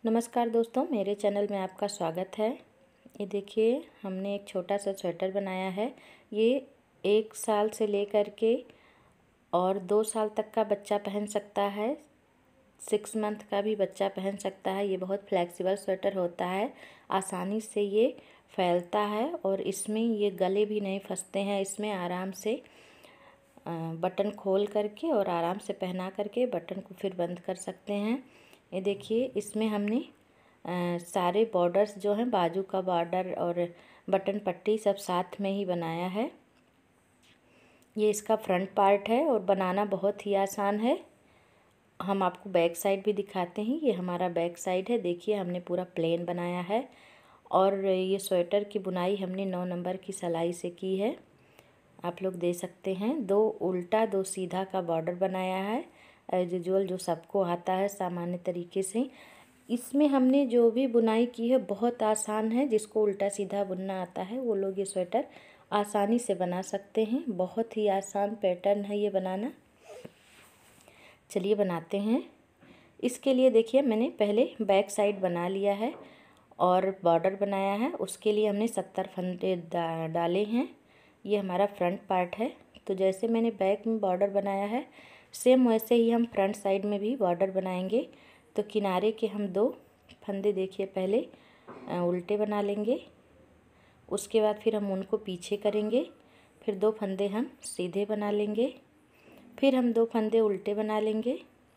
नमस्कार दोस्तों, मेरे चैनल में आपका स्वागत है। ये देखिए, हमने एक छोटा सा स्वेटर बनाया है। ये 1 साल से लेकर के और 2 साल तक का बच्चा पहन सकता है, 6 मंथ का भी बच्चा पहन सकता है। ये बहुत फ्लेक्सिबल स्वेटर होता है, आसानी से ये फैलता है और इसमें ये गले भी नहीं फंसते हैं। इसमें आराम से बटन खोल करके और आराम से पहना करके बटन को फिर बंद कर सकते हैं। ये देखिए, इसमें हमने सारे बॉर्डर्स जो हैं, बाजू का बॉर्डर और बटन पट्टी सब साथ में ही बनाया है। ये इसका फ्रंट पार्ट है और बनाना बहुत ही आसान है। हम आपको बैक साइड भी दिखाते हैं। ये हमारा बैक साइड है। देखिए, हमने पूरा प्लेन बनाया है और ये स्वेटर की बुनाई हमने 9 नंबर की सिलाई से की है। आप लोग दे सकते हैं। 2 उल्टा 2 सीधा का बॉर्डर बनाया है, एज यूजुअल जो सबको आता है सामान्य तरीके से। इसमें हमने जो भी बुनाई की है बहुत आसान है। जिसको उल्टा सीधा बुनना आता है वो लोग ये स्वेटर आसानी से बना सकते हैं। बहुत ही आसान पैटर्न है ये बनाना। चलिए बनाते हैं। इसके लिए देखिए, मैंने पहले बैक साइड बना लिया है और बॉर्डर बनाया है। उसके लिए हमने 70 फंदे डाले हैं। ये हमारा फ्रंट पार्ट है। तो जैसे मैंने बैक में बॉर्डर बनाया है, सेम वैसे ही हम फ्रंट साइड में भी बॉर्डर बनाएंगे। तो किनारे के हम 2 फंदे देखिए पहले उल्टे बना लेंगे। उसके बाद फिर हम उनको पीछे करेंगे। फिर 2 फंदे हम सीधे बना लेंगे। फिर हम 2 फंदे उल्टे बना लेंगे।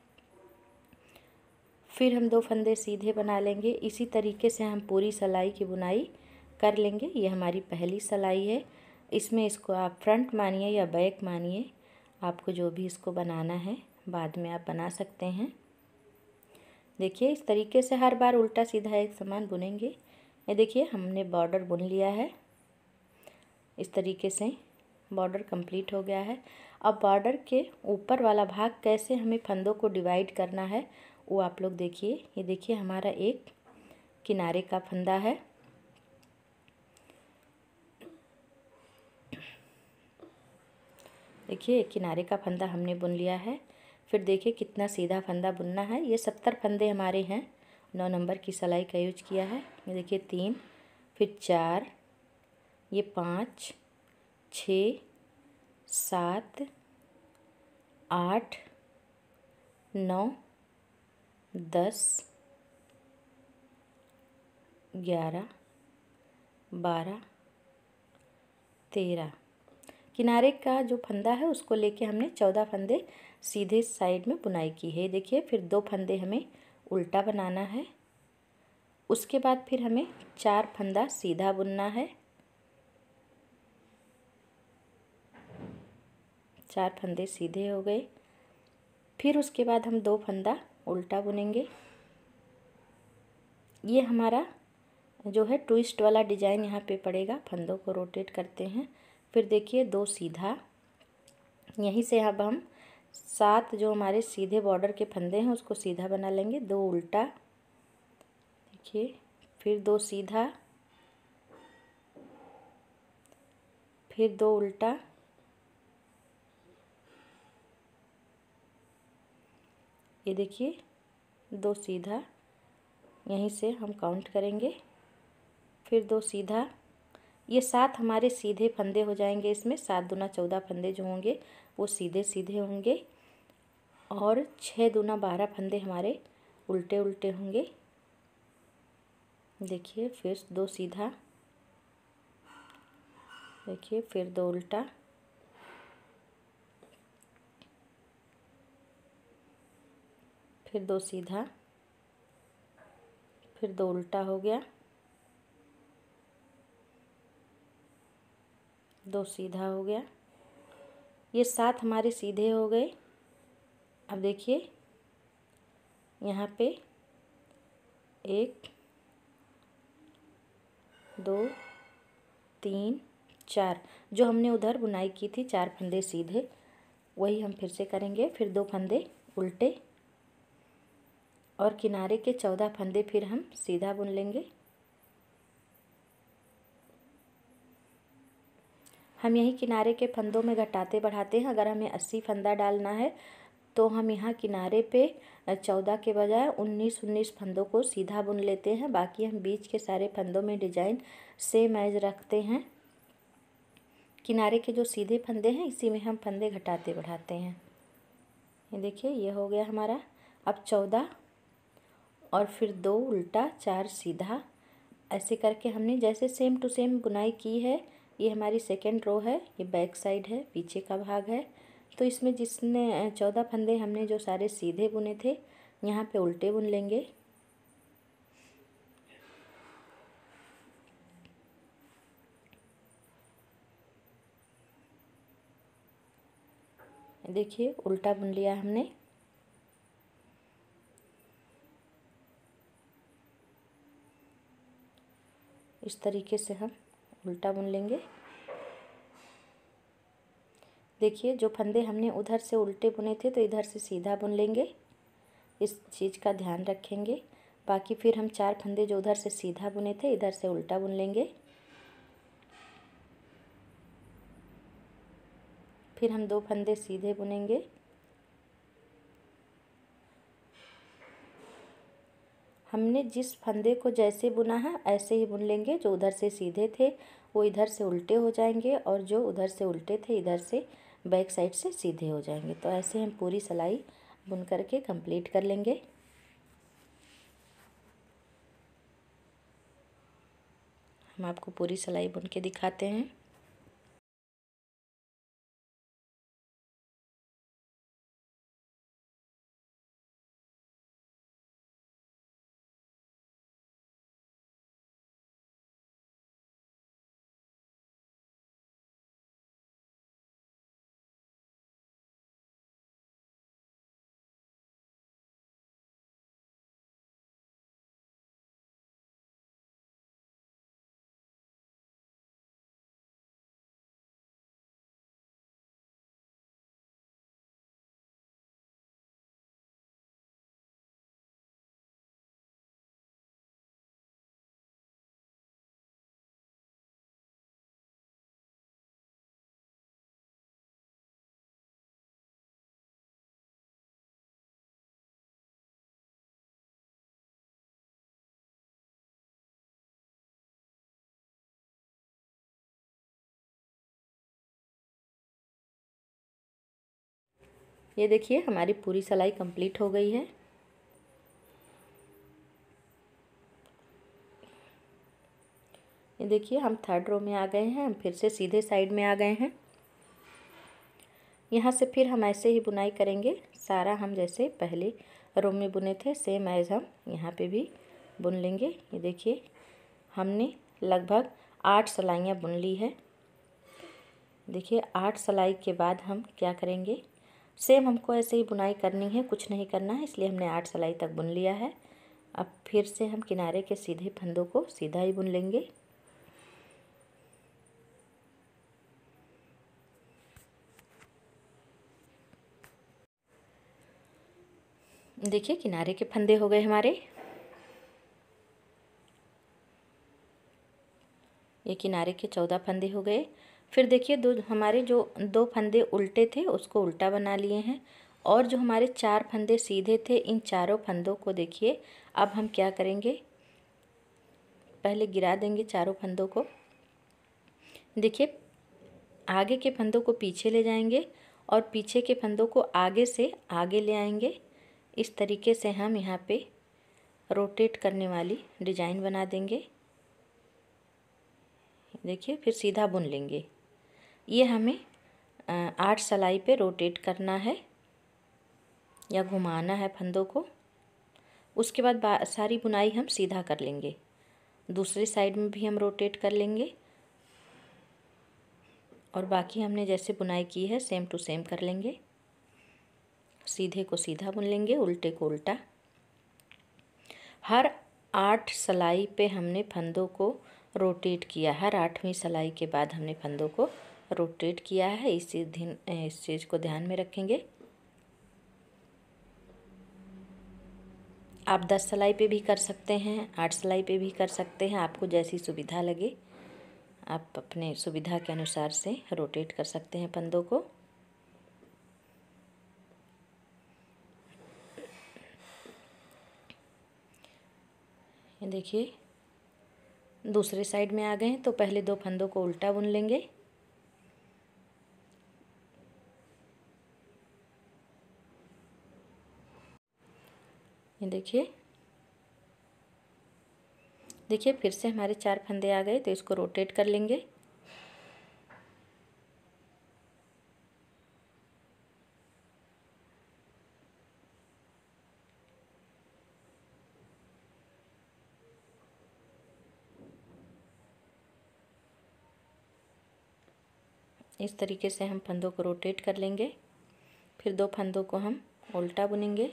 फिर हम 2 फंदे सीधे बना लेंगे। इसी तरीके से हम पूरी सिलाई की बुनाई कर लेंगे। ये हमारी पहली सिलाई है। इसमें इसको आप फ्रंट मानिए या बैक मानिए, आपको जो भी इसको बनाना है बाद में आप बना सकते हैं। देखिए, इस तरीके से हर बार उल्टा सीधा एक समान बुनेंगे। ये देखिए, हमने बॉर्डर बुन लिया है। इस तरीके से बॉर्डर कंप्लीट हो गया है। अब बॉर्डर के ऊपर वाला भाग कैसे हमें फंदों को डिवाइड करना है वो आप लोग देखिए। ये देखिए, हमारा एक किनारे का फंदा है। देखिए, एक किनारे का फंदा हमने बुन लिया है। फिर देखिए कितना सीधा फंदा बुनना है। ये 70 फंदे हमारे हैं। 9 नंबर की सिलाई का यूज किया है। ये देखिए 3, फिर 4, ये 5, 6, 7, 8, 9, 10, 11, 12, 13। किनारे का जो फंदा है उसको लेके हमने 14 फंदे सीधे साइड में बुनाई की है। देखिए, फिर 2 फंदे हमें उल्टा बनाना है। उसके बाद फिर हमें 4 फंदा सीधा बुनना है। 4 फंदे सीधे हो गए। फिर उसके बाद हम 2 फंदा उल्टा बुनेंगे। ये हमारा जो है ट्विस्ट वाला डिजाइन यहाँ पे पड़ेगा। फंदों को रोटेट करते हैं। फिर देखिए 2 सीधा। यहीं से अब हम 7 जो हमारे सीधे बॉर्डर के फंदे हैं उसको सीधा बना लेंगे। 2 उल्टा, देखिए, फिर 2 सीधा, फिर 2 उल्टा, ये देखिए 2 सीधा। यहीं से हम काउंट करेंगे। फिर 2 सीधा। ये 7 हमारे सीधे फंदे हो जाएंगे। इसमें 7 दूना 14 फंदे जो होंगे वो सीधे सीधे होंगे और 6 दूना 12 फंदे हमारे उल्टे उल्टे होंगे। देखिए, फिर 2 सीधा, देखिए, फिर 2 उल्टा, फिर 2 सीधा, फिर 2 उल्टा हो गया, 2 सीधा हो गया। ये 7 हमारे सीधे हो गए। अब देखिए, यहाँ पे 1, 2, 3, 4 जो हमने उधर बुनाई की थी, 4 फंदे सीधे, वही हम फिर से करेंगे। फिर 2 फंदे उल्टे और किनारे के 14 फंदे फिर हम सीधा बुन लेंगे। हम यही किनारे के फंदों में घटाते बढ़ाते हैं। अगर हमें 80 फंदा डालना है तो हम यहाँ किनारे पे 14 के बजाय 19 फंदों को सीधा बुन लेते हैं। बाकी हम बीच के सारे फंदों में डिजाइन सेम एज रखते हैं। किनारे के जो सीधे फंदे हैं इसी में हम फंदे घटाते बढ़ाते हैं। ये देखिए ये हो गया हमारा। अब 14 और फिर 2 उल्टा 4 सीधा, ऐसे करके हमने जैसे सेम टू सेम बुनाई की है। ये हमारी सेकेंड रो है, ये बैक साइड है, पीछे का भाग है। तो इसमें जिसने 14 फंदे हमने जो सारे सीधे बुने थे, यहाँ पे उल्टे बुन लेंगे। देखिए उल्टा बुन लिया हमने। इस तरीके से हम उल्टा बुन लेंगे। देखिए जो फंदे हमने उधर से उल्टे बुने थे तो इधर से सीधा बुन लेंगे, इस चीज़ का ध्यान रखेंगे। बाकी फिर हम 4 फंदे जो उधर से सीधा बुने थे इधर से उल्टा बुन लेंगे। फिर हम 2 फंदे सीधे बुनेंगे। हमने जिस फंदे को जैसे बुना है ऐसे ही बुन लेंगे। जो उधर से सीधे थे वो इधर से उल्टे हो जाएंगे और जो उधर से उल्टे थे इधर से बैक साइड से सीधे हो जाएंगे। तो ऐसे हम पूरी सिलाई बुन करके कंप्लीट कर लेंगे। हम आपको पूरी सिलाई बुन के दिखाते हैं। ये देखिए हमारी पूरी सिलाई कंप्लीट हो गई है। ये देखिए हम थर्ड रो में आ गए हैं, हम फिर से सीधे साइड में आ गए हैं। यहाँ से फिर हम ऐसे ही बुनाई करेंगे। सारा हम जैसे पहले रो में बुने थे सेम एज हम यहाँ पे भी बुन लेंगे। ये देखिए हमने लगभग 8 सिलाइयाँ बुन ली है। देखिए 8 सिलाई के बाद हम क्या करेंगे, सेम हमको ऐसे ही बुनाई करनी है, कुछ नहीं करना है, इसलिए हमने 8 सिलाई तक बुन लिया है। अब फिर से हम किनारे के सीधे फंदों को सीधा ही बुन लेंगे। देखिए किनारे के फंदे हो गए हमारे। ये किनारे के 14 फंदे हो गए। फिर देखिए हमारे जो 2 फंदे उल्टे थे उसको उल्टा बना लिए हैं, और जो हमारे 4 फंदे सीधे थे इन चारों फंदों को देखिए अब हम क्या करेंगे, पहले गिरा देंगे चारों फंदों को। देखिए आगे के फंदों को पीछे ले जाएंगे और पीछे के फंदों को आगे से आगे ले आएंगे। इस तरीके से हम यहाँ पे रोटेट करने वाली डिजाइन बना देंगे। देखिए फिर सीधा बुन लेंगे। ये हमें 8 सिलाई पे रोटेट करना है या घुमाना है फंदों को। उसके बाद सारी बुनाई हम सीधा कर लेंगे। दूसरी साइड में भी हम रोटेट कर लेंगे और बाकी हमने जैसे बुनाई की है सेम टू सेम कर लेंगे। सीधे को सीधा बुन लेंगे, उल्टे को उल्टा। हर 8 सिलाई पे हमने फंदों को रोटेट किया। हर 8वीं सिलाई के बाद हमने फंदों को रोटेट किया है। इस चीज़ को ध्यान में रखेंगे। आप 10 सिलाई पे भी कर सकते हैं, 8 सिलाई पे भी कर सकते हैं, आपको जैसी सुविधा लगे आप अपने सुविधा के अनुसार से रोटेट कर सकते हैं फंदों को। ये देखिए दूसरे साइड में आ गए हैं, तो पहले 2 फंदों को उल्टा बुन लेंगे। ये देखिए फिर से हमारे 4 फंदे आ गए, तो इसको रोटेट कर लेंगे। इस तरीके से हम फंदों को रोटेट कर लेंगे। फिर 2 फंदों को हम उल्टा बुनेंगे।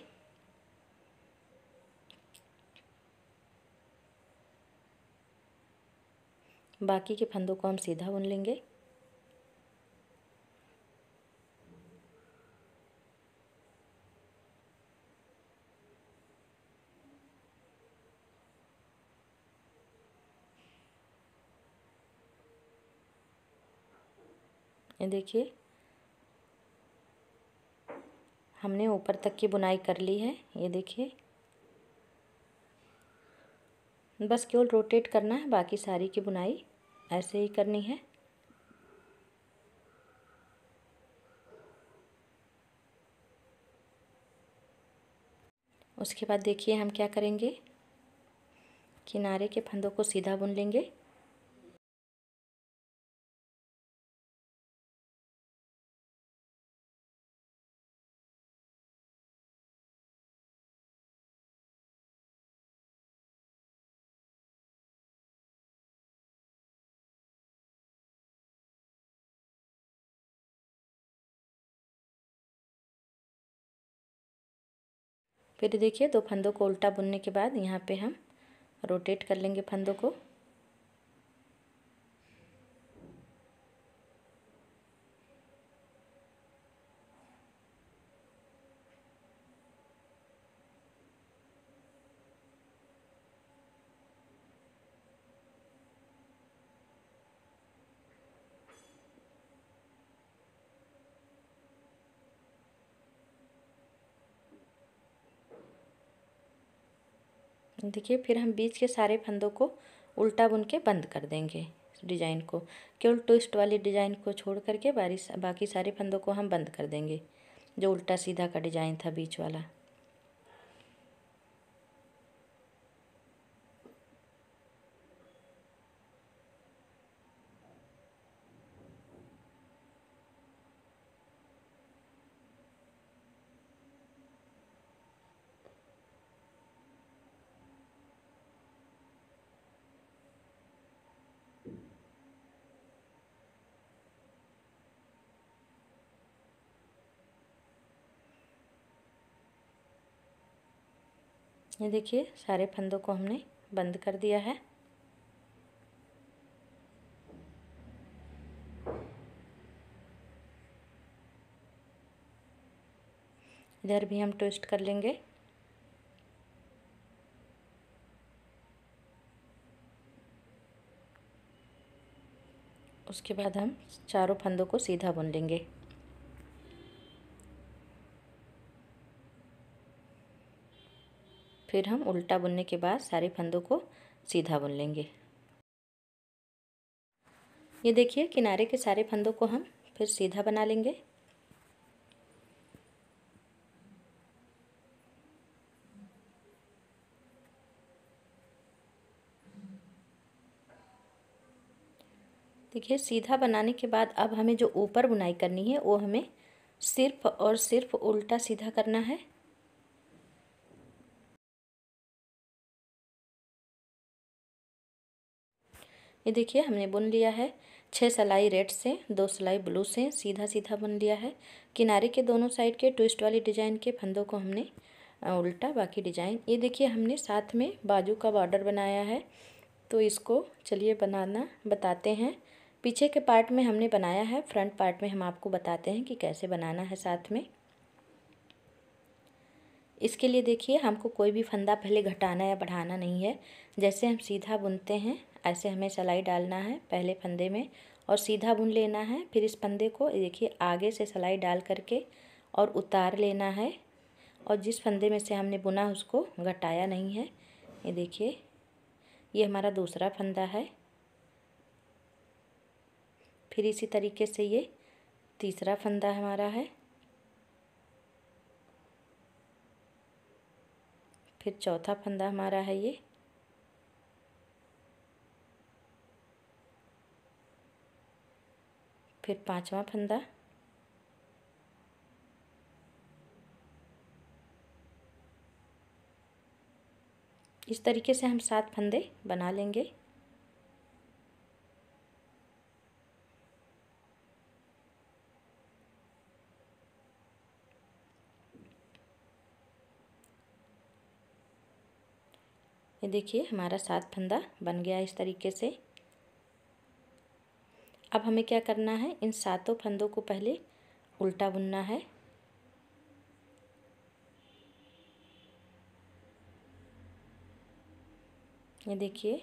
बाकी के फंदों को हम सीधा बुन लेंगे। ये देखिए हमने ऊपर तक की बुनाई कर ली है। ये देखिए बस केवल रोटेट करना है, बाकी सारी की बुनाई ऐसे ही करनी है। उसके बाद देखिए हम क्या करेंगे, किनारे के फंदों को सीधा बुन लेंगे। फिर देखिए 2 फंदों को उल्टा बुनने के बाद यहाँ पे हम रोटेट कर लेंगे फंदों को। देखिए फिर हम बीच के सारे फंदों को उल्टा बुन के बंद कर देंगे डिजाइन को। केवल ट्विस्ट वाली डिजाइन को छोड़ करके बाकी सारे फंदों को हम बंद कर देंगे, जो उल्टा सीधा का डिजाइन था बीच वाला। ये देखिए सारे फंदों को हमने बंद कर दिया है। इधर भी हम ट्विस्ट कर लेंगे। उसके बाद हम चारों फंदों को सीधा बुन लेंगे। फिर हम उल्टा बुनने के बाद सारे फंदों को सीधा बुन लेंगे। ये देखिए किनारे के सारे फंदों को हम फिर सीधा बना लेंगे। देखिए सीधा बनाने के बाद अब हमें जो ऊपर बुनाई करनी है वो हमें सिर्फ और सिर्फ उल्टा सीधा करना है। ये देखिए हमने बुन लिया है। 6 सिलाई रेड से, 2 सिलाई ब्लू से सीधा सीधा बुन लिया है। किनारे के दोनों साइड के ट्विस्ट वाली डिजाइन के फंदों को हमने उल्टा, बाकी डिजाइन। ये देखिए हमने साथ में बाजू का बॉर्डर बनाया है, तो इसको चलिए बनाना बताते हैं। पीछे के पार्ट में हमने बनाया है, फ्रंट पार्ट में हम आपको बताते हैं कि कैसे बनाना है साथ में। इसके लिए देखिए हमको कोई भी फंदा पहले घटाना या बढ़ाना नहीं है। जैसे हम सीधा बुनते हैं ऐसे हमें सिलाई डालना है पहले फंदे में और सीधा बुन लेना है। फिर इस फंदे को देखिए आगे से सिलाई डाल करके और उतार लेना है, और जिस फंदे में से हमने बुना उसको घटाया नहीं है। ये देखिए ये हमारा दूसरा फंदा है। फिर इसी तरीके से ये तीसरा फंदा हमारा है। फिर चौथा फंदा हमारा है ये। फिर पांचवा फंदा। इस तरीके से हम 7 फंदे बना लेंगे। ये देखिए हमारा 7 फंदा बन गया इस तरीके से। अब हमें क्या करना है, इन 7 फंदों को पहले उल्टा बुनना है। ये देखिए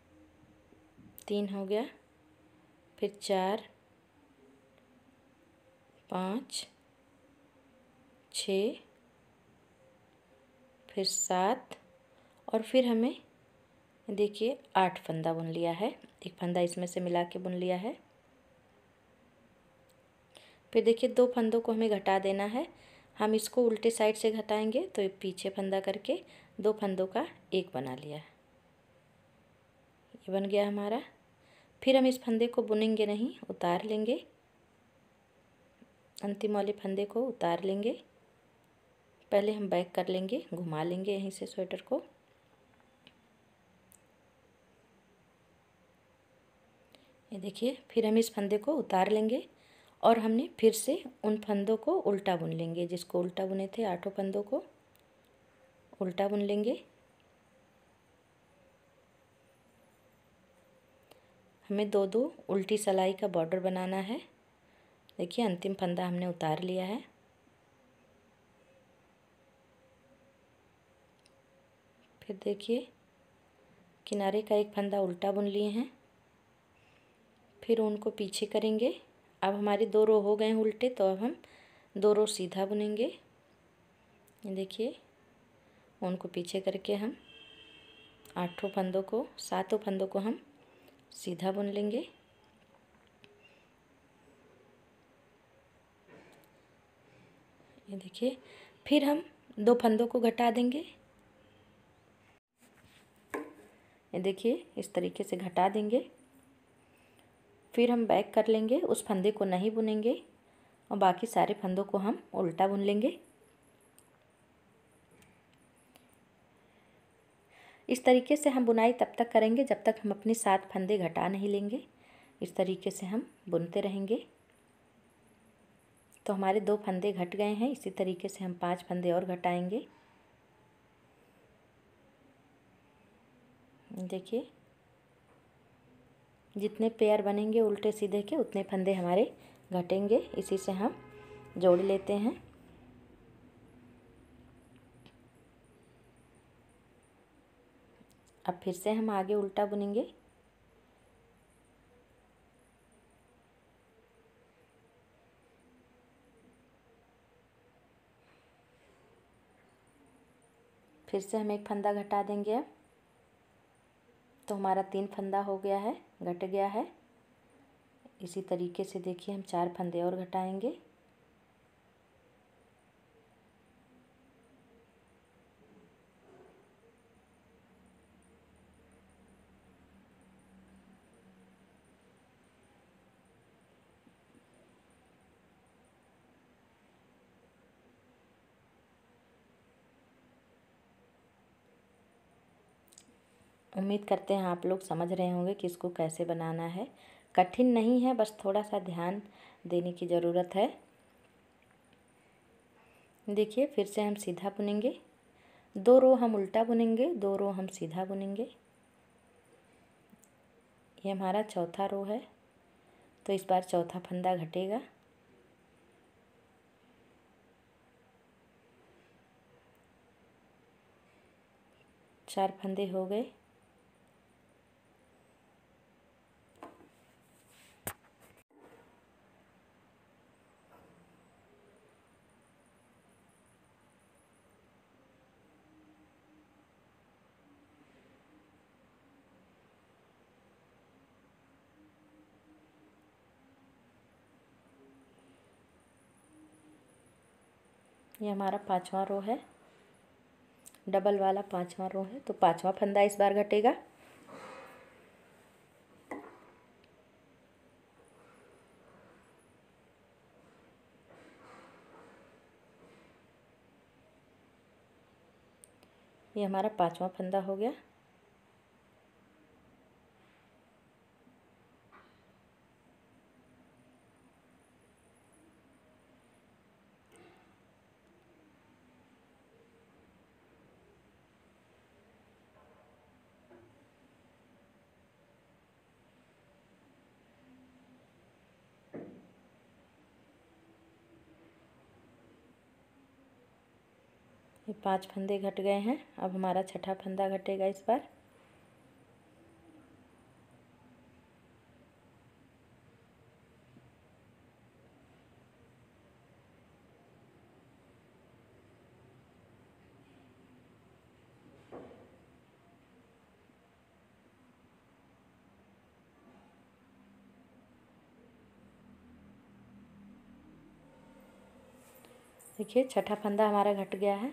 3 हो गया, फिर 4, 5, 6, फिर 7 और फिर हमें देखिए 8 फंदा बुन लिया है। एक फंदा इसमें से मिला के बुन लिया है। फिर देखिए 2 फंदों को हमें घटा देना है। हम इसको उल्टे साइड से घटाएंगे तो ये पीछे फंदा करके 2 फंदों का एक बना लिया। ये बन गया हमारा। फिर हम इस फंदे को बुनेंगे नहीं, उतार लेंगे। अंतिम वाले फंदे को उतार लेंगे। पहले हम बैक कर लेंगे, घुमा लेंगे यहीं से स्वेटर को। ये देखिए फिर हम इस फंदे को उतार लेंगे और हमने फिर से उन फंदों को उल्टा बुन लेंगे। जिसको उल्टा बुने थे 8 फंदों को उल्टा बुन लेंगे। हमें 2-2 उल्टी सिलाई का बॉर्डर बनाना है। देखिए अंतिम फंदा हमने उतार लिया है। फिर देखिए किनारे का एक फंदा उल्टा बुन लिए हैं। फिर उनको पीछे करेंगे। अब हमारे 2 रो हो गए हैं उल्टे, तो अब हम 2 रो सीधा बुनेंगे। ये देखिए उनको पीछे करके हम 8 फंदों को 7 फंदों को हम सीधा बुन लेंगे। ये देखिए फिर हम 2 फंदों को घटा देंगे। ये देखिए इस तरीके से घटा देंगे। फिर हम बैक कर लेंगे, उस फंदे को नहीं बुनेंगे और बाकी सारे फंदों को हम उल्टा बुन लेंगे। इस तरीके से हम बुनाई तब तक करेंगे जब तक हम अपने 7 फंदे घटा नहीं लेंगे। इस तरीके से हम बुनते रहेंगे। तो हमारे 2 फंदे घट गए हैं। इसी तरीके से हम 5 फंदे और घटाएंगे। देखिए जितने पेयर बनेंगे उल्टे सीधे के उतने फंदे हमारे घटेंगे। इसी से हम जोड़ लेते हैं। अब फिर से हम आगे उल्टा बुनेंगे। फिर से हम एक फंदा घटा देंगे। अब तो हमारा 3 फंदा हो गया है, घट गया है। इसी तरीके से देखिए हम 4 फंदे और घटाएंगे। उम्मीद करते हैं आप लोग समझ रहे होंगे कि इसको कैसे बनाना है। कठिन नहीं है, बस थोड़ा सा ध्यान देने की ज़रूरत है। देखिए फिर से हम सीधा बुनेंगे। 2 रो हम उल्टा बुनेंगे, 2 रो हम सीधा बुनेंगे। ये हमारा चौथा रो है, तो इस बार चौथा फंदा घटेगा। चार फंदे हो गए। ये हमारा 5वां रो है, डबल वाला 5वां रो है, तो 5वां फंदा इस बार घटेगा। ये हमारा 5वां फंदा हो गया। ये 5 फंदे घट गए हैं। अब हमारा छठा फंदा घटेगा इस बार। देखिए छठा फंदा हमारा घट गया है।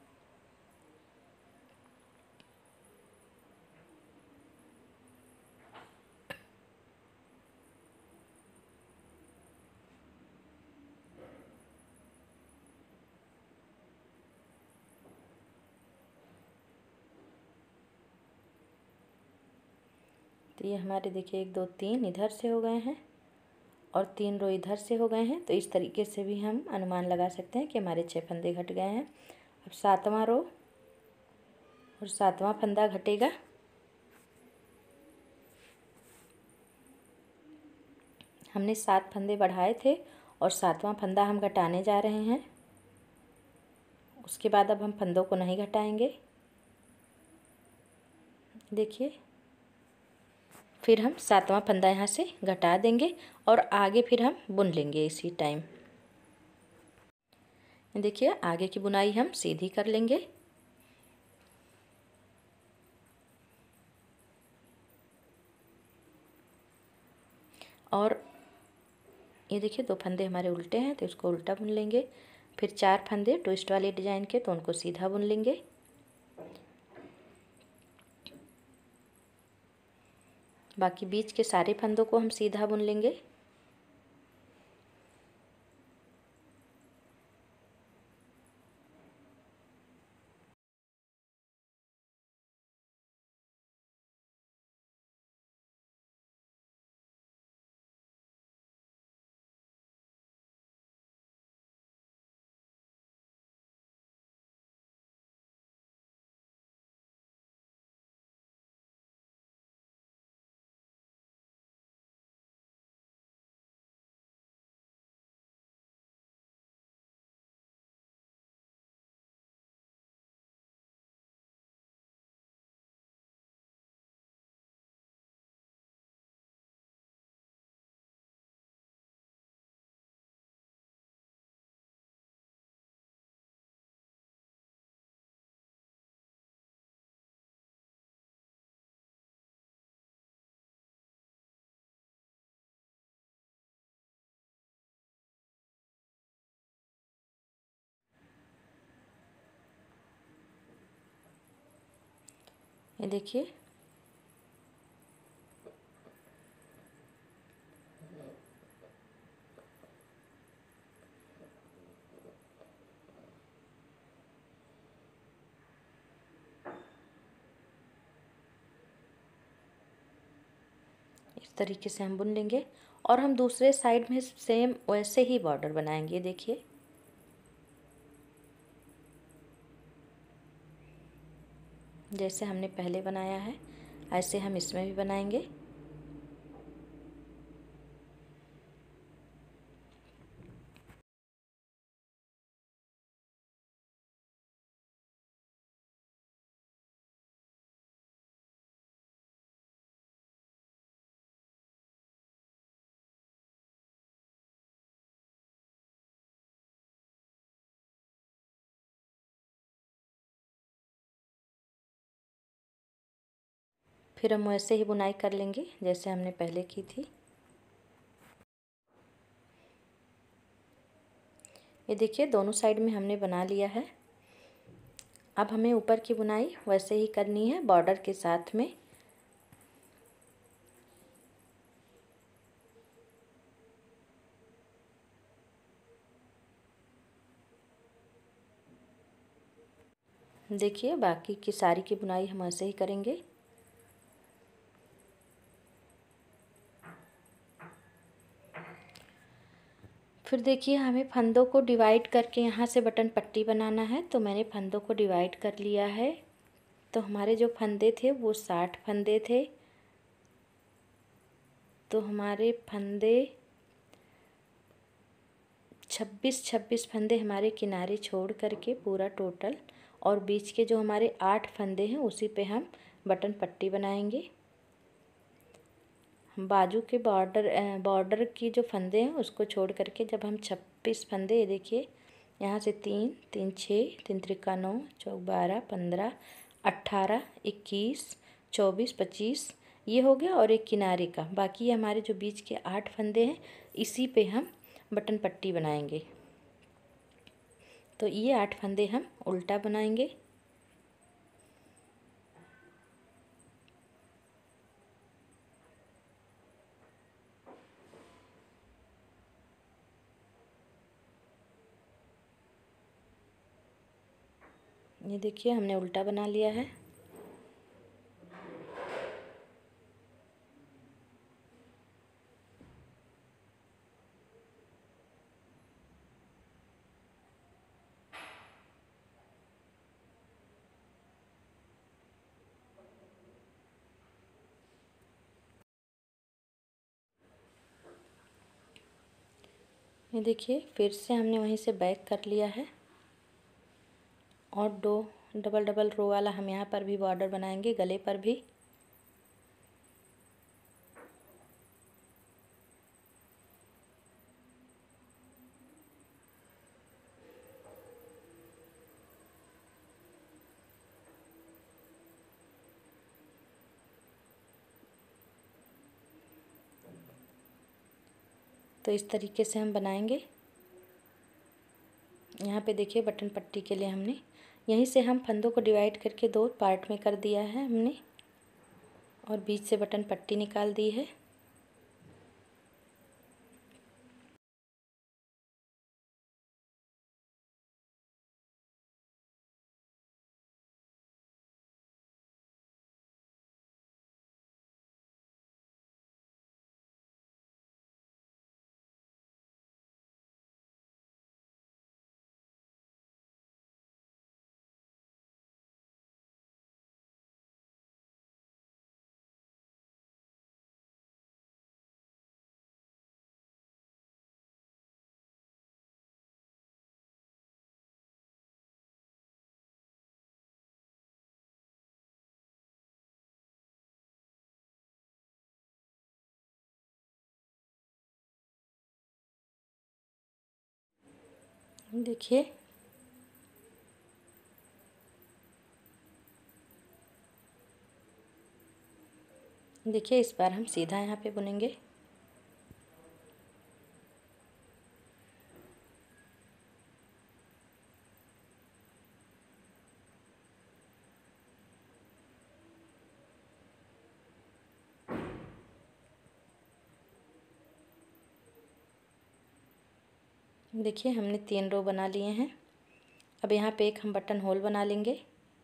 तो ये हमारे देखिए 1 2 3 इधर से हो गए हैं और 3 रो इधर से हो गए हैं। तो इस तरीके से भी हम अनुमान लगा सकते हैं कि हमारे 6 फंदे घट गए हैं। अब 7वां रो और 7वां फंदा घटेगा। हमने 7 फंदे बढ़ाए थे और 7वां फंदा हम घटाने जा रहे हैं। उसके बाद अब हम फंदों को नहीं घटाएंगे। देखिए फिर हम 7वां फंदा यहाँ से घटा देंगे और आगे फिर हम बुन लेंगे इसी टाइम। देखिए आगे की बुनाई हम सीधी कर लेंगे। और ये देखिए 2 फंदे हमारे उल्टे हैं तो इसको उल्टा बुन लेंगे। फिर 4 फंदे ट्विस्ट वाले डिजाइन के तो उनको सीधा बुन लेंगे। बाकी बीच के सारे फंदों को हम सीधा बुन लेंगे। ये देखिए इस तरीके से हम बुन लेंगे और हम दूसरे साइड में सेम वैसे ही बॉर्डर बनाएंगे। देखिए जैसे हमने पहले बनाया है ऐसे हम इसमें भी बनाएंगे। फिर हम वैसे ही बुनाई कर लेंगे जैसे हमने पहले की थी। ये देखिए दोनों साइड में हमने बना लिया है। अब हमें ऊपर की बुनाई वैसे ही करनी है बॉर्डर के साथ में। देखिए बाकी की साड़ी की बुनाई हम ऐसे ही करेंगे। फिर देखिए हमें फंदों को डिवाइड करके यहाँ से बटन पट्टी बनाना है, तो मैंने फंदों को डिवाइड कर लिया है। तो हमारे जो फंदे थे वो 60 फंदे थे, तो हमारे फंदे 26 फंदे हमारे किनारे छोड़ करके पूरा टोटल, और बीच के जो हमारे 8 फंदे हैं उसी पे हम बटन पट्टी बनाएंगे। बाजू के बॉर्डर की जो फंदे हैं उसको छोड़ करके जब हम 26 फंदे, ये देखिए यहाँ से 3 3 6 3 त्रिका 9 चौक 12 15 18 21 24 25 ये हो गया, और एक किनारे का। बाकी हमारे जो बीच के 8 फंदे हैं इसी पे हम बटन पट्टी बनाएंगे। तो ये 8 फंदे हम उल्टा बनाएंगे। ये देखिए हमने उल्टा बना लिया है। ये देखिए फिर से हमने वहीं से बैक कर लिया है, और दो डबल डबल रो वाला हम यहाँ पर भी बॉर्डर बनाएंगे, गले पर भी। तो इस तरीके से हम बनाएंगे। यहाँ पे देखिए बटन पट्टी के लिए हमने यहीं से हम फंदों को डिवाइड करके 2 पार्ट में कर दिया है हमने, और बीच से बटन पट्टी निकाल दी है। देखिए देखिए इस बार हम सीधा यहाँ पे बुनेंगे। देखिए हमने 3 रो बना लिए हैं। अब यहाँ पे एक हम बटन होल बना लेंगे।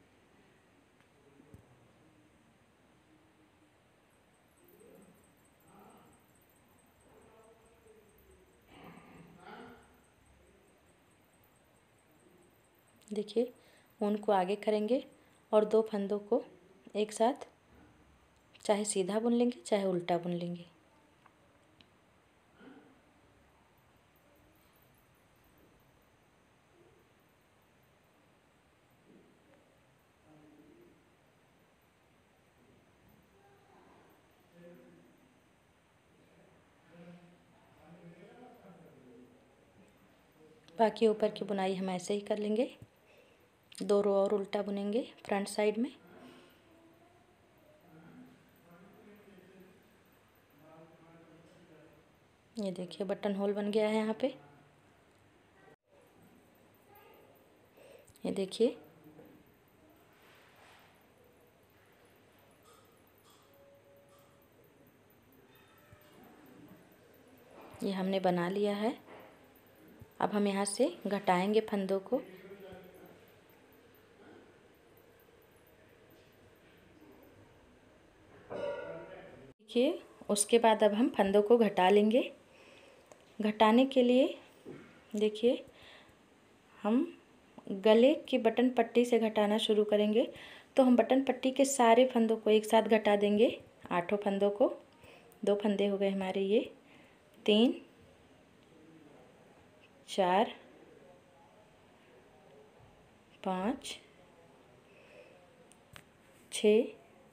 देखिए ऊन को आगे करेंगे और 2 फंदों को एक साथ चाहे सीधा बुन लेंगे चाहे उल्टा बुन लेंगे। बाकी ऊपर की बुनाई हम ऐसे ही कर लेंगे। 2 रो और उल्टा बुनेंगे फ्रंट साइड में। ये देखिए बटन होल बन गया है यहाँ पे। देखिए ये हमने बना लिया है। अब हम यहाँ से घटाएंगे फंदों को। देखिए उसके बाद अब हम फंदों को घटा लेंगे। घटाने के लिए देखिए हम गले की बटन पट्टी से घटाना शुरू करेंगे। तो हम बटन पट्टी के सारे फंदों को एक साथ घटा देंगे, 8 फंदों को। 2 फंदे हो गए हमारे, ये 3 4 5 6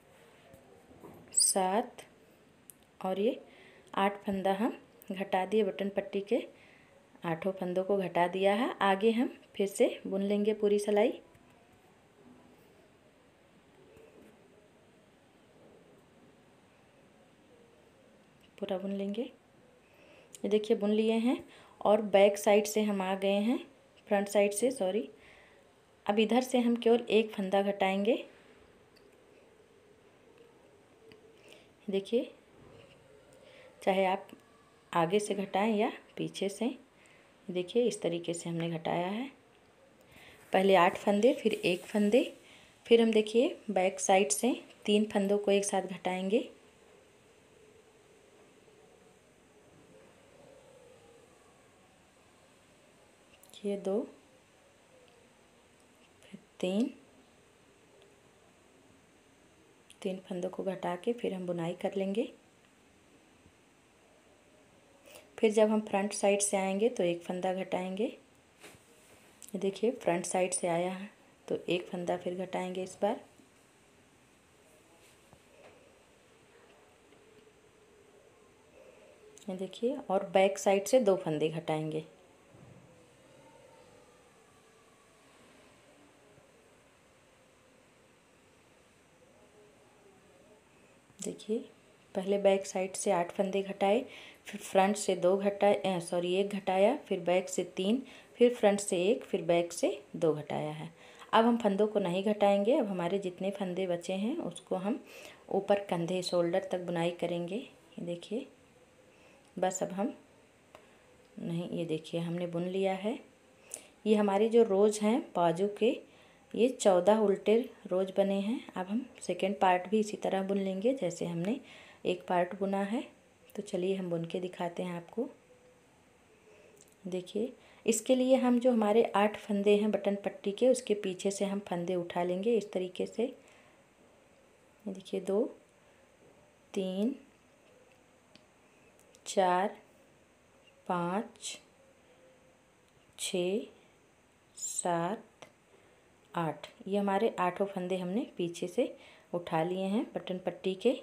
7 और ये 8 फंदा हम घटा दिए। बटन पट्टी के 8 फंदों को घटा दिया है। आगे हम फिर से बुन लेंगे पूरी सिलाई। पूरा बुन लेंगे। ये देखिए बुन लिए हैं और बैक साइड से हम आ गए हैं, फ्रंट साइड से सॉरी। अब इधर से हम केवल एक फंदा घटाएंगे। देखिए चाहे आप आगे से घटाएं या पीछे से। देखिए इस तरीके से हमने घटाया है। पहले 8 फंदे, फिर एक फंदे, फिर हम देखिए बैक साइड से 3 फंदों को एक साथ घटाएंगे। ये 2 फिर 3 फंदों को घटा के फिर हम बुनाई कर लेंगे। फिर जब हम फ्रंट साइड से आएंगे तो एक फंदा घटाएंगे। ये देखिए फ्रंट साइड से आया है तो एक फंदा फिर घटाएंगे इस बार। ये देखिए और बैक साइड से 2 फंदे घटाएंगे। देखिए पहले बैक साइड से 8 फंदे घटाए, फिर फ्रंट से 2 घटाए, एक घटाया, फिर बैक से 3, फिर फ्रंट से 1, फिर बैक से 2 घटाया है। अब हम फंदों को नहीं घटाएंगे। अब हमारे जितने फंदे बचे हैं उसको हम ऊपर कंधे शोल्डर तक बुनाई करेंगे। ये देखिए बस अब हम नहीं, ये देखिए हमने बुन लिया है। ये हमारी जो रोज़ हैं बाजू के, ये 14 उल्टे रोज बने हैं। अब हम सेकेंड पार्ट भी इसी तरह बुन लेंगे जैसे हमने एक पार्ट बुना है। तो चलिए हम बुन के दिखाते हैं आपको। देखिए इसके लिए हम जो हमारे 8 फंदे हैं बटन पट्टी के, उसके पीछे से हम फंदे उठा लेंगे इस तरीके से। ये देखिए 2 3 4 5 6 7 8, ये हमारे 8 फंदे हमने पीछे से उठा लिए हैं बटन पट्टी के।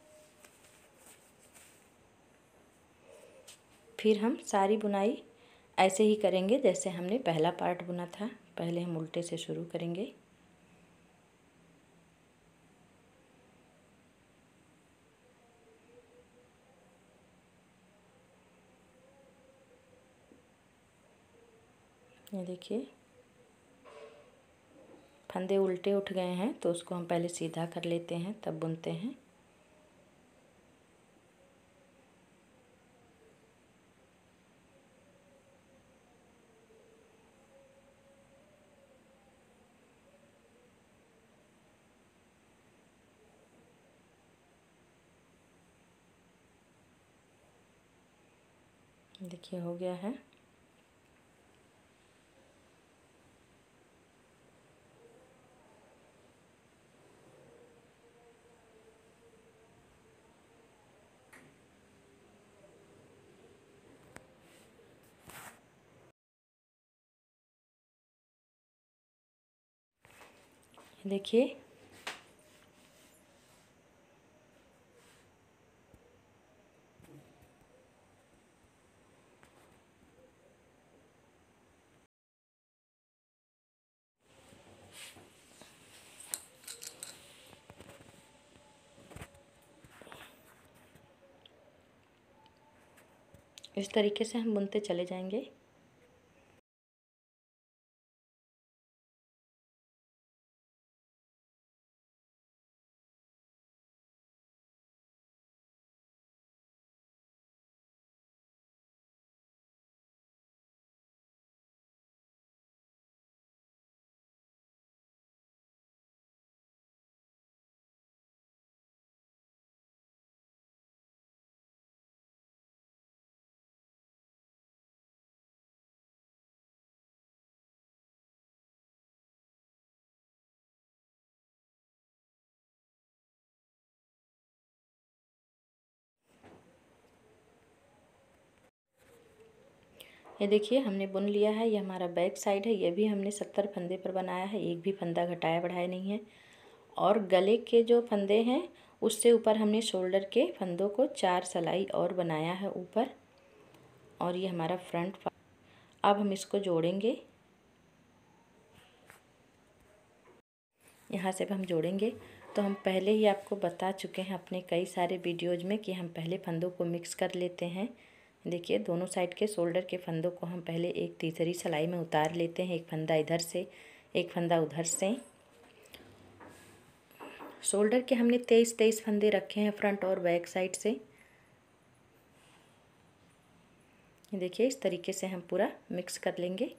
फिर हम सारी बुनाई ऐसे ही करेंगे जैसे हमने पहला पार्ट बुना था। पहले हम उल्टे से शुरू करेंगे। ये देखिए फंदे उल्टे उठ गए हैं तो उसको हम पहले सीधा कर लेते हैं तब बुनते हैं। देखिए हो गया है। देखिए इस तरीके से हम बुनते चले जाएंगे। ये देखिए हमने बुन लिया है। ये हमारा बैक साइड है। ये भी हमने 70 फंदे पर बनाया है, एक भी फंदा घटाया बढ़ाया नहीं है। और गले के जो फंदे हैं उससे ऊपर हमने शोल्डर के फंदों को 4 सिलाई और बनाया है ऊपर। और ये हमारा फ्रंट। अब हम इसको जोड़ेंगे, यहाँ से अब हम जोड़ेंगे। तो हम पहले ही आपको बता चुके हैं अपने कई सारे वीडियोज़ में कि हम पहले फंदों को मिक्स कर लेते हैं। देखिए दोनों साइड के शोल्डर के फंदों को हम पहले एक तीसरी सिलाई में उतार लेते हैं। एक फंदा इधर से, एक फंदा उधर से। शोल्डर के हमने 23 फंदे रखे हैं फ्रंट और बैक साइड से। देखिए इस तरीके से हम पूरा मिक्स कर लेंगे।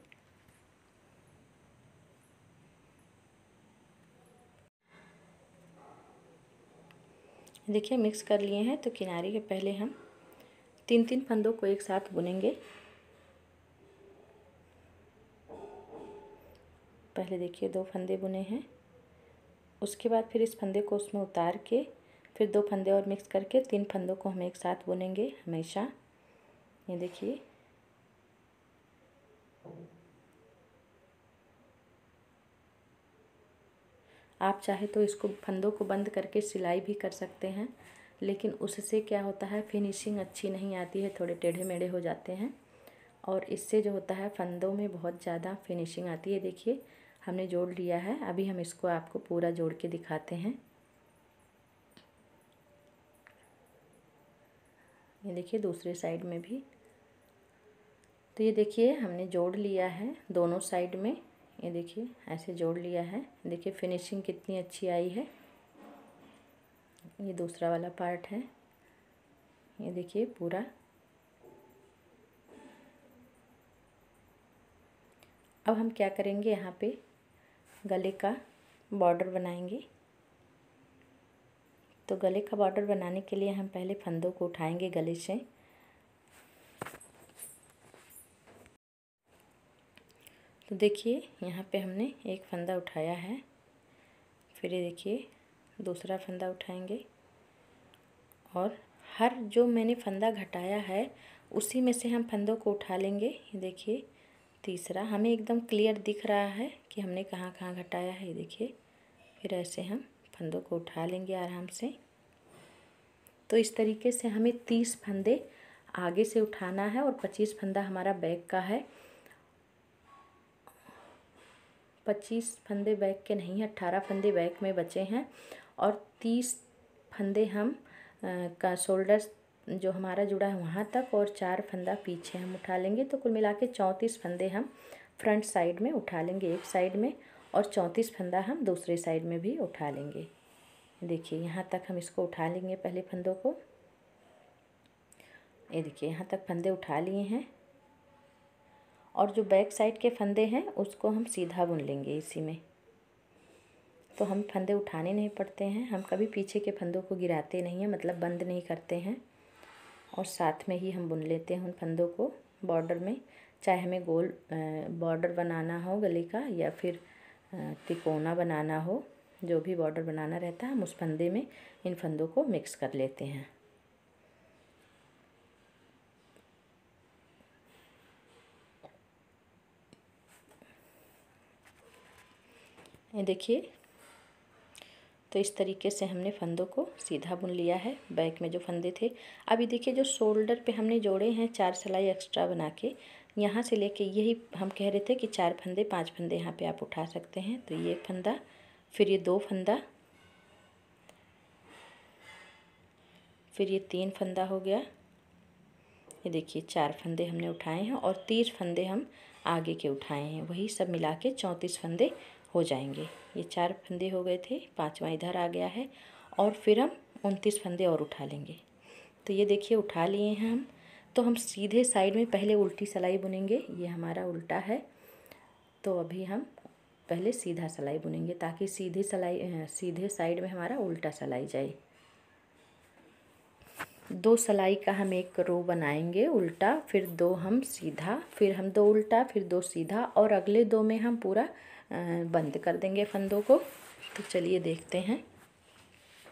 देखिए मिक्स कर लिए हैं। तो किनारे के पहले हम 3 फंदों को एक साथ बुनेंगे। पहले देखिए 2 फंदे बुने हैं, उसके बाद फिर इस फंदे को उसमें उतार के फिर 2 फंदे और मिक्स करके 3 फंदों को हम एक साथ बुनेंगे हमेशा। ये देखिए आप चाहे तो इसको फंदों को बंद करके सिलाई भी कर सकते हैं, लेकिन उससे क्या होता है फिनिशिंग अच्छी नहीं आती है, थोड़े टेढ़े मेढ़े हो जाते हैं। और इससे जो होता है फंदों में बहुत ज़्यादा फिनिशिंग आती है। देखिए हमने जोड़ लिया है। अभी हम इसको आपको पूरा जोड़ के दिखाते हैं। ये देखिए दूसरे साइड में भी। तो ये देखिए हमने जोड़ लिया है दोनों साइड में। ये देखिए ऐसे जोड़ लिया है। देखिए फिनिशिंग कितनी अच्छी आई है। ये दूसरा वाला पार्ट है। ये देखिए पूरा। अब हम क्या करेंगे, यहाँ पे गले का बॉर्डर बनाएंगे। तो गले का बॉर्डर बनाने के लिए हम पहले फंदों को उठाएंगे गले से। तो देखिए यहाँ पे हमने एक फंदा उठाया है, फिर ये देखिए दूसरा फंदा उठाएंगे और हर जो मैंने फंदा घटाया है उसी में से हम फंदों को उठा लेंगे। ये देखिए तीसरा, हमें एकदम क्लियर दिख रहा है कि हमने कहाँ कहाँ घटाया है। ये देखिए फिर ऐसे हम फंदों को उठा लेंगे आराम से। तो इस तरीके से हमें 30 फंदे आगे से उठाना है और 25 फंदा हमारा बैक का है। 25 फंदे बैक के नहीं, 18 फंदे बैक में बचे हैं और 30 फंदे हम का शोल्डर जो हमारा जुड़ा है वहाँ तक और 4 फंदा पीछे हम उठा लेंगे। तो कुल मिला के 34 फंदे हम फ्रंट साइड में उठा लेंगे एक साइड में, और 34 फंदा हम दूसरे साइड में भी उठा लेंगे। देखिए यहाँ तक हम इसको उठा लेंगे पहले फंदों को। ये देखिए यहाँ तक फंदे उठा लिए हैं और जो बैक साइड के फंदे हैं उसको हम सीधा बुन लेंगे इसी में। तो हम फंदे उठाने नहीं पड़ते हैं, हम कभी पीछे के फंदों को गिराते नहीं हैं, मतलब बंद नहीं करते हैं, और साथ में ही हम बुन लेते हैं उन फंदों को बॉर्डर में। चाहे हमें गोल बॉर्डर बनाना हो गले का या फिर तिकोना बनाना हो, जो भी बॉर्डर बनाना रहता है हम उस फंदे में इन फंदों को मिक्स कर लेते हैं। ये देखिए तो इस तरीके से हमने फंदों को सीधा बुन लिया है बैक में जो फंदे थे। अभी देखिए जो शोल्डर पे हमने जोड़े हैं 4 सिलाई एक्स्ट्रा बना के, यहाँ से लेके यही हम कह रहे थे कि 4 फंदे 5 फंदे यहाँ पे आप उठा सकते हैं। तो ये एक फंदा, फिर ये 2 फंदा, फिर ये 3 फंदा हो गया। ये देखिए 4 फंदे हमने उठाए हैं और 30 फंदे हम आगे के उठाए हैं, वही सब मिला के 34 फंदे हो जाएंगे। ये 4 फंदे हो गए थे, 5वां इधर आ गया है और फिर हम 29 फंदे और उठा लेंगे। तो ये देखिए उठा लिए हैं हम। तो हम सीधे साइड में पहले उल्टी सिलाई बुनेंगे। ये हमारा उल्टा है, तो अभी हम पहले सीधा सिलाई बुनेंगे ताकि सीधे साइड में हमारा उल्टा सिलाई जाए। 2 सिलाई का हम एक रो बनाएंगे उल्टा, फिर 2 हम सीधा, फिर हम 2 उल्टा, फिर 2 सीधा, और अगले 2 में हम पूरा बंद कर देंगे फंदों को। तो चलिए देखते हैं।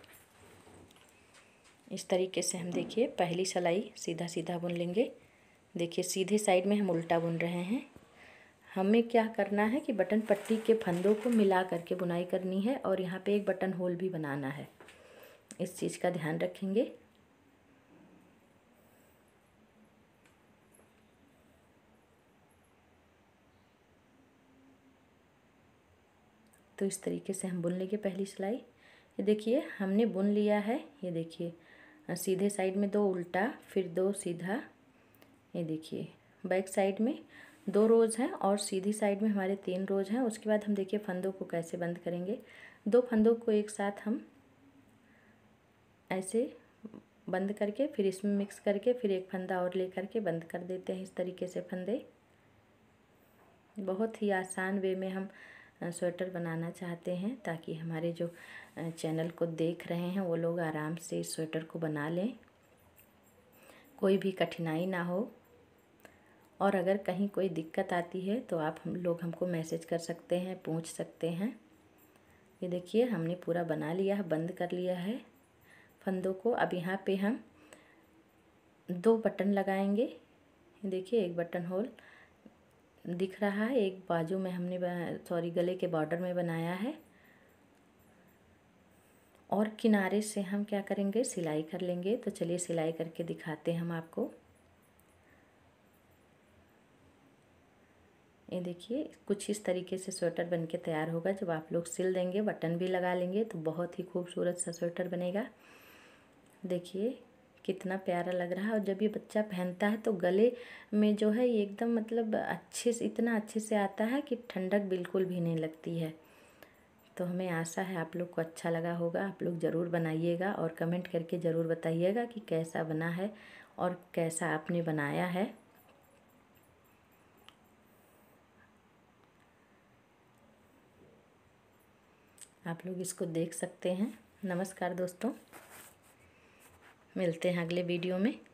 इस तरीके से हम देखिए पहली सिलाई सीधा सीधा बुन लेंगे, देखिए सीधे साइड में हम उल्टा बुन रहे हैं। हमें क्या करना है कि बटन पट्टी के फंदों को मिला करके बुनाई करनी है और यहाँ पे एक बटन होल भी बनाना है। इस चीज़ का ध्यान रखेंगे। तो इस तरीके से हम बुन लेंगे पहली सिलाई। ये देखिए हमने बुन लिया है। ये देखिए सीधे साइड में 2 उल्टा, फिर 2 सीधा। ये देखिए बैक साइड में 2 रोज़ हैं और सीधी साइड में हमारे 3 रोज़ हैं। उसके बाद हम देखिए फंदों को कैसे बंद करेंगे। 2 फंदों को एक साथ हम ऐसे बंद करके फिर इसमें मिक्स करके फिर एक फंदा और ले करके बंद कर देते हैं। इस तरीके से फंदे बहुत ही आसान वे में हम स्वेटर बनाना चाहते हैं ताकि हमारे जो चैनल को देख रहे हैं वो लोग आराम से इस स्वेटर को बना लें, कोई भी कठिनाई ना हो। और अगर कहीं कोई दिक्कत आती है तो आप हमको मैसेज कर सकते हैं, पूछ सकते हैं। ये देखिए हमने पूरा बना लिया है, बंद कर लिया है फंदों को। अब यहाँ पे हम 2 बटन लगाएंगे। देखिए एक बटन होल दिख रहा है, एक बाजू में हमने गले के बॉर्डर में बनाया है और किनारे से हम क्या करेंगे, सिलाई कर लेंगे। तो चलिए सिलाई करके दिखाते हैं हम आपको। ये देखिए कुछ इस तरीके से स्वेटर बनके तैयार होगा। जब आप लोग सिल देंगे, बटन भी लगा लेंगे तो बहुत ही खूबसूरत सा स्वेटर बनेगा। देखिए कितना प्यारा लग रहा है। और जब ये बच्चा पहनता है तो गले में जो है ये एकदम मतलब अच्छे से, इतना अच्छे से आता है कि ठंडक बिल्कुल भी नहीं लगती है। तो हमें आशा है आप लोग को अच्छा लगा होगा। आप लोग ज़रूर बनाइएगा और कमेंट करके ज़रूर बताइएगा कि कैसा बना है और कैसा आपने बनाया है। आप लोग इसको देख सकते हैं। नमस्कार दोस्तों, मिलते हैं अगले वीडियो में।